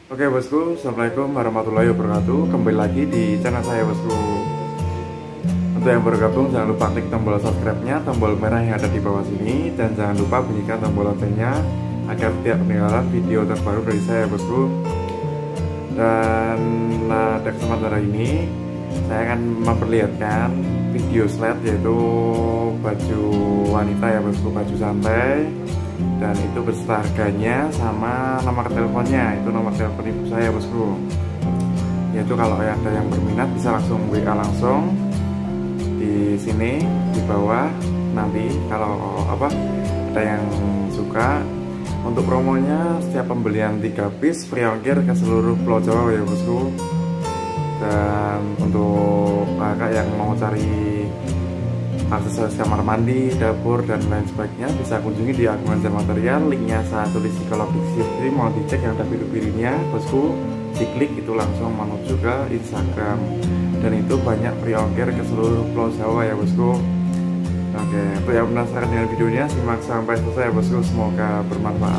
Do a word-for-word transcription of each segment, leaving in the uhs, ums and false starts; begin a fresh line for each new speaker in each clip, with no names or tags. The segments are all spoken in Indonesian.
Oke bosku, assalamualaikum warahmatullahi wabarakatuh. Kembali lagi di channel saya bosku. Untuk yang bergabung jangan lupa klik tombol subscribe-nya, tombol merah yang ada di bawah sini, dan jangan lupa bunyikan tombol loncengnya agar tidak ketinggalan video terbaru dari saya bosku. Dan pada kesempatan hari ini saya akan memperlihatkan video slide, yaitu baju wanita ya bosku, baju santai, dan itu beserta harganya sama nomor teleponnya. Itu nomor telepon ibu saya bosku, yaitu kalau ada yang berminat bisa langsung W A langsung di sini di bawah. Nanti kalau apa ada yang suka, untuk promonya setiap pembelian tiga piece free ongkir ke seluruh Pulau Jawa ya bosku. Dan untuk kakak yang mau cari aksesoris kamar mandi, dapur, dan lain sebagainya bisa kunjungi di akun Anjar Material. Linknya saya tulis di kolom deskripsi, mau dicek yang ada biru-birunya bosku, diklik itu langsung menuju ke Instagram, dan itu banyak free ongkir ke seluruh Pulau Jawa ya bosku. Oke, untuk yang penasaran dengan videonya simak sampai selesai bosku, semoga bermanfaat.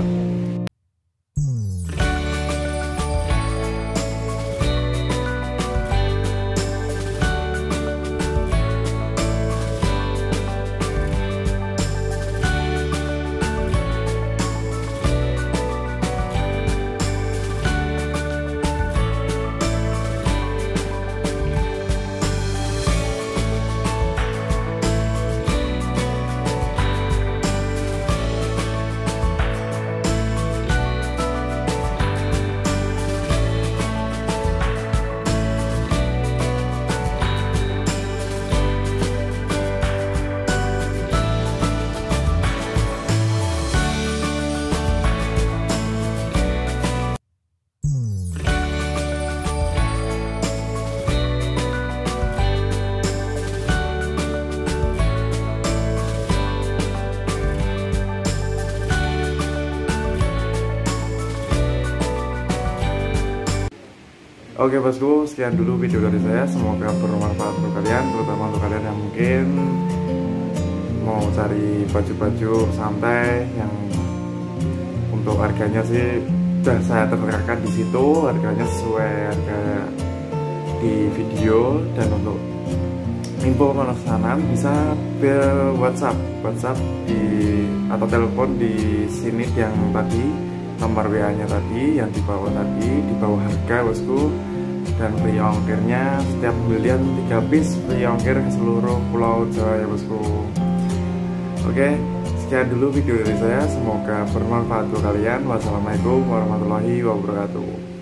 Oke bosku, sekian dulu video dari saya, semoga bermanfaat untuk kalian, terutama untuk kalian yang mungkin mau cari baju-baju santai yang untuk harganya sih sudah saya terterakan di situ, harganya sesuai harga di video. Dan untuk info pemesanan bisa via WhatsApp, WhatsApp di atau telepon di sini yang tadi, nomor W A-nya tadi yang di bawah tadi, di bawah harga bosku. Dan free ongkirnya setiap pembelian tiga piece free ongkir ke seluruh Pulau Jawa ya bosku. Oke, sekian dulu video dari saya, semoga bermanfaat untuk kalian. Wassalamualaikum warahmatullahi wabarakatuh.